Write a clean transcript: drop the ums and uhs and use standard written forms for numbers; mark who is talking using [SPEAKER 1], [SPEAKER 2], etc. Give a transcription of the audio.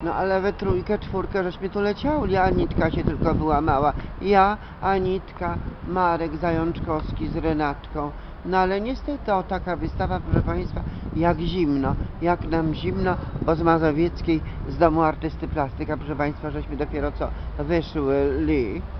[SPEAKER 1] No ale we trójkę, czwórkę żeśmy tu leciauli, Anitka się tylko była mała. Ja, Anitka, Marek Zajączkowski z Renatką. No ale niestety taka wystawa, proszę Państwa, jak nam zimno, bo z Mazowieckiej, z Domu Artysty Plastyka, proszę Państwa, żeśmy dopiero co wyszli.